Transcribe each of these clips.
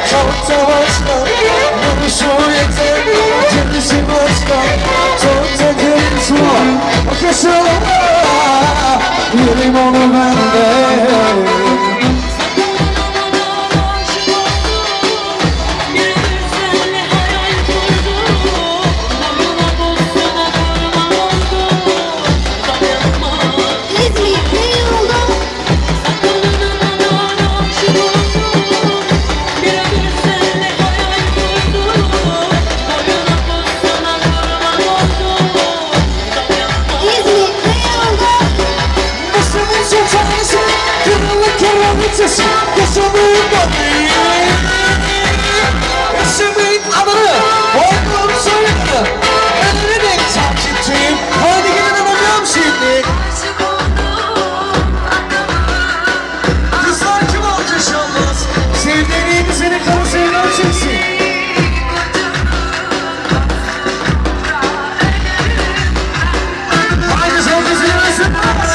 çok da başka. Vuruşu yeter, kendisi başka. Çok da kendisi var. Bakışım yüreğim onu bende. Yaşamayın beni, yaşamayın adını, oğlum soyunu. Elini de takipçiyim, hadi gelin anacağım şimdi. Kızlar kim alacak olmaz, sevdiğin seni karısıyla çeksin. Aynı zamanda sevmesin.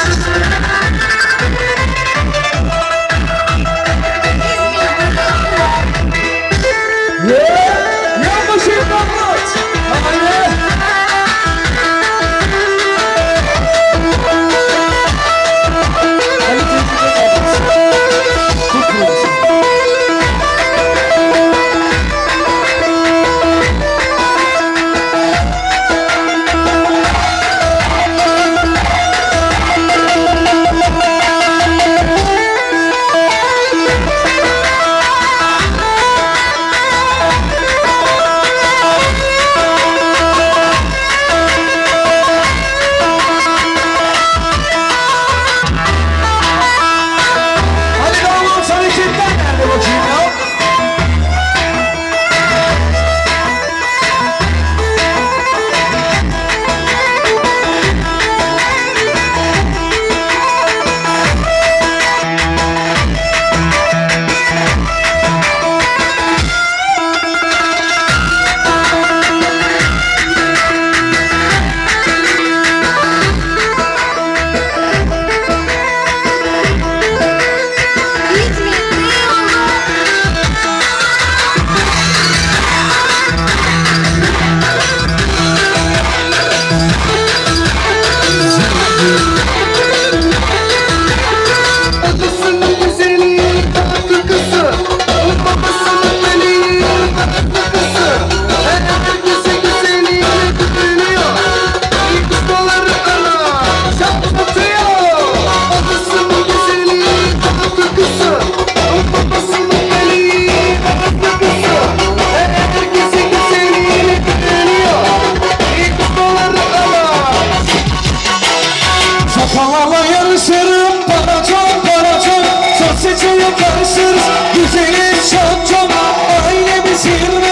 Şakalarla yarışırım, para çok, sosyeteye karışırız. Güzeliz çok, ailemiz 20.